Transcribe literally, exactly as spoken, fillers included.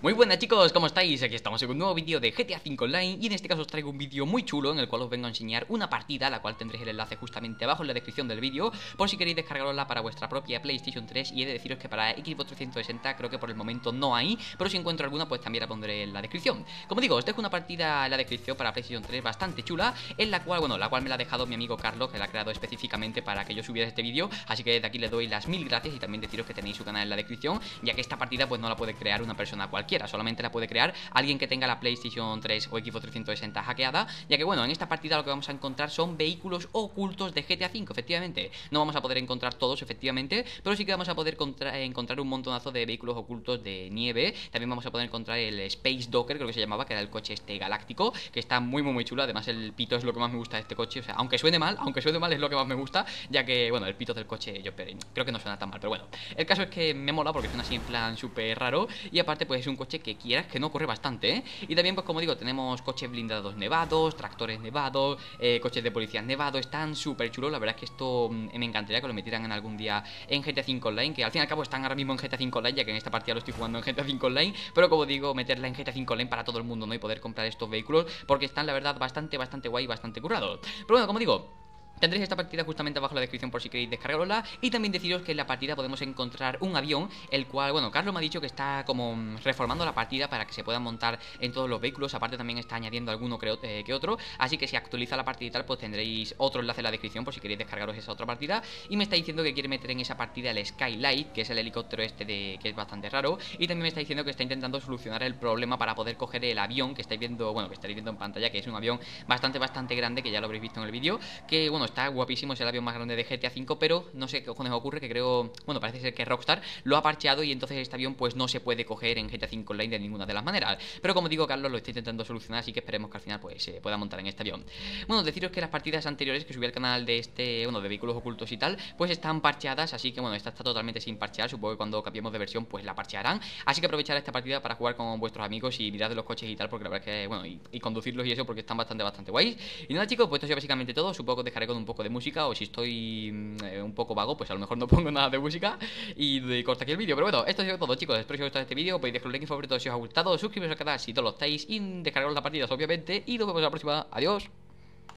Muy buenas chicos, ¿cómo estáis? Aquí estamos en un nuevo vídeo de G T A cinco Online. Y en este caso os traigo un vídeo muy chulo en el cual os vengo a enseñar una partida, la cual tendréis el enlace justamente abajo en la descripción del vídeo, por si queréis descargarosla para vuestra propia PlayStation tres. Y he de deciros que para Xbox trescientos sesenta creo que por el momento no hay, pero si encuentro alguna pues también la pondré en la descripción. Como digo, os dejo una partida en la descripción para PlayStation tres bastante chula, en la cual, bueno, la cual me la ha dejado mi amigo Carlos, que la ha creado específicamente para que yo subiera este vídeo. Así que desde aquí le doy las mil gracias y también deciros que tenéis su canal en la descripción, ya que esta partida pues no la puede crear una persona cualquiera, solamente la puede crear alguien que tenga la PlayStation tres o Xbox trescientos sesenta hackeada, ya que bueno, en esta partida lo que vamos a encontrar son vehículos ocultos de G T A cinco, efectivamente. No vamos a poder encontrar todos, efectivamente, pero sí que vamos a poder encontrar un montonazo de vehículos ocultos de nieve. También vamos a poder encontrar el Space Docker, creo que se llamaba, que era el coche este galáctico, que está muy muy muy chulo. Además el pito es lo que más me gusta de este coche, o sea, aunque suene mal, aunque suene mal es lo que más me gusta, ya que bueno, el pito del coche yo creo que no suena tan mal, pero bueno, el caso es que me mola porque suena así en plan súper raro, y aparte pues es un coche que quieras que no corre bastante, ¿eh? Y también pues como digo, tenemos coches blindados nevados, tractores nevados, eh, coches de policías nevados, están súper chulos. La verdad es que esto mm, me encantaría que lo metieran en algún día en G T A cinco Online, que al fin y al cabo están ahora mismo en G T A cinco Online, ya que en esta partida lo estoy jugando en G T A cinco Online, pero como digo, meterla en G T A cinco Online para todo el mundo, ¿no? Y poder comprar estos vehículos, porque están la verdad bastante, bastante guay y bastante currados. Pero bueno, como digo, tendréis esta partida justamente abajo en la descripción por si queréis descargarla. Y también deciros que en la partida podemos encontrar un avión, el cual, bueno, Carlos me ha dicho que está como reformando la partida para que se puedan montar en todos los vehículos. Aparte también está añadiendo alguno creo, eh, que otro. Así que si actualiza la partida y tal, pues tendréis otro enlace en la descripción por si queréis descargaros esa otra partida. Y me está diciendo que quiere meter en esa partida el Skylight, que es el helicóptero este de que es bastante raro. Y también me está diciendo que está intentando solucionar el problema para poder coger el avión que estáis viendo, bueno, que estaréis viendo en pantalla, que es un avión bastante, bastante grande, que ya lo habréis visto en el vídeo. Que, bueno, está guapísimo, es el avión más grande de G T A cinco, pero no sé qué cojones ocurre, que creo, bueno, parece ser que Rockstar lo ha parcheado y entonces este avión pues no se puede coger en G T A cinco Online de ninguna de las maneras. Pero como digo, Carlos lo está intentando solucionar, así que esperemos que al final pues se pueda montar en este avión. Bueno, deciros que las partidas anteriores que subí al canal de este, bueno, de vehículos ocultos y tal, pues están parcheadas, así que bueno, esta está totalmente sin parchear. Supongo que cuando cambiemos de versión pues la parchearán, así que aprovechar esta partida para jugar con vuestros amigos y mirar de los coches y tal, porque la verdad es que, bueno, y, y conducirlos y eso, porque están bastante, bastante guays. Y nada chicos, pues esto es básicamente todo. Supongo que os dejaré con un poco de música, o si estoy eh, un poco vago, pues a lo mejor no pongo nada de música y de corta aquí el vídeo. Pero bueno, esto ha sido todo chicos, espero que os haya gustado este vídeo. Podéis dejar un like y favorito si os ha gustado, suscribiros al canal si no lo estáis y descargaros las partidas obviamente. Y nos vemos en la próxima, adiós.